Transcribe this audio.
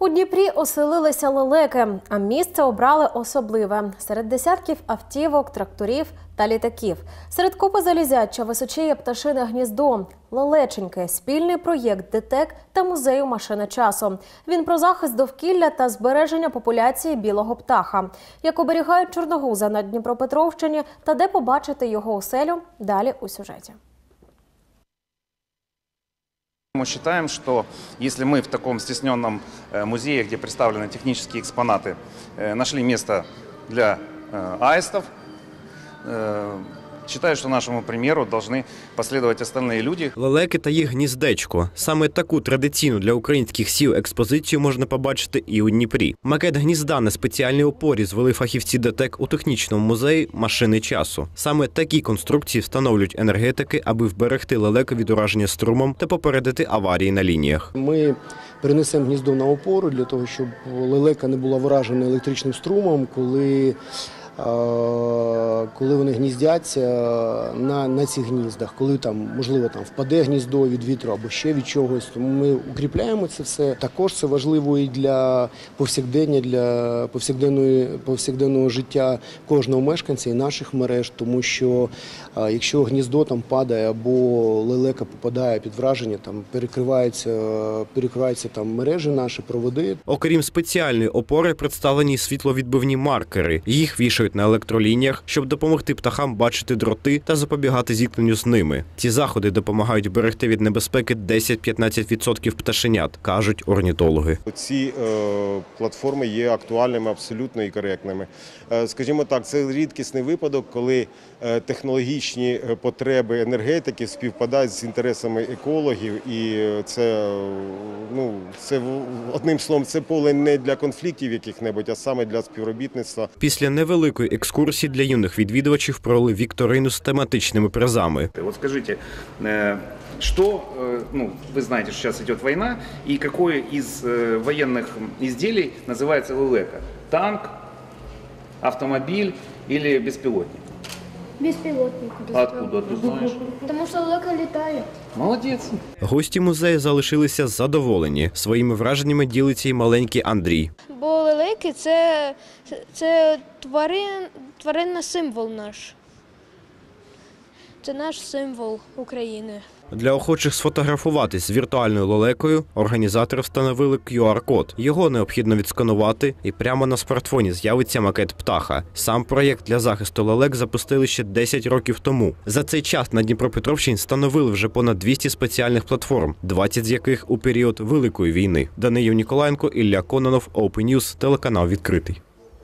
У Дніпрі оселилися лелеки, а місце обрали особливе. Серед десятків автівок, тракторів та літаків. Серед купи залізяча височіє пташине гніздо. Лелеченьки – спільний проєкт ДТЕК та музею машини часу. Він про захист довкілля та збереження популяції білого птаха. Як оберігають чорногуза на Дніпропетровщині та де побачити його оселю – далі у сюжеті. Мы считаем, что если мы в таком стесненном музее, где представлены технические экспонаты, нашли место для аистов, считаю, что нашему примеру должны последовать остальные люди. Лелеки та їх гніздечко. Саме таку традиційну для українських сіл експозицію можна побачити і у Дніпрі. Макет гнізда на спеціальній опорі звели фахівці ДТЕК у технічному музеї машини часу. Саме такі конструкції встановлюють енергетики, аби вберегти лелеки від ураження струмом та попередити аварії на лініях. Ми перенесемо гніздо на опору для того, щоб лелека не була вражена електричним струмом, коли вони гніздяться на цих гніздах, коли можливо впаде гніздо від вітру або ще від чогось. Тому ми укріпляємо це все. Також це важливо і для повсякденного життя кожного мешканця і наших мереж, тому що якщо гніздо падає або лелека попадає під враження, перекриваються мережі наші, проводи. Окрім спеціальної опори, представлені світловідбивні маркери. Їх вішають на електролініях, щоб допомогти птахам бачити дроти та запобігати зіткненню з ними. Ці заходи допомагають берегти від небезпеки 10-15% пташенят, кажуть орнітологи. Ці платформи є актуальними абсолютно і коректними. Скажімо так, це рідкісний випадок, коли технологічні потреби енергетики співпадають з інтересами екологів, і це одним словом, це поле не для конфліктів яких-небудь, а саме для співробітництва. Після невеликої екскурсії для юних відвідувачів провели вікторину з тематичними призами. Вот скажите, что, вы знаете, что сейчас идет война, и какое из военных изделий называется лелека? Танк, автомобиль или беспилотник? Беспилотник. Откуда ты знаешь? Потому что лелека летает. Молодец. Гості музею залишилися задоволені. Своїми враженнями ділиться і маленький Андрій. Бо лелеки це тваринний символ наш. Це наш символ України. Для охочих сфотографуватись з віртуальною лелекою організатори встановили QR-код. Його необхідно відсканувати, і прямо на смартфоні з'явиться макет птаха. Сам проєкт для захисту лелек запустили ще 10 років тому. За цей час на Дніпропетровщині встановили вже понад 200 спеціальних платформ, 20 з яких у період Великої війни. Даниїл Ніколаєнко, Ілля Кононов, Open News, телеканал «Відкритий».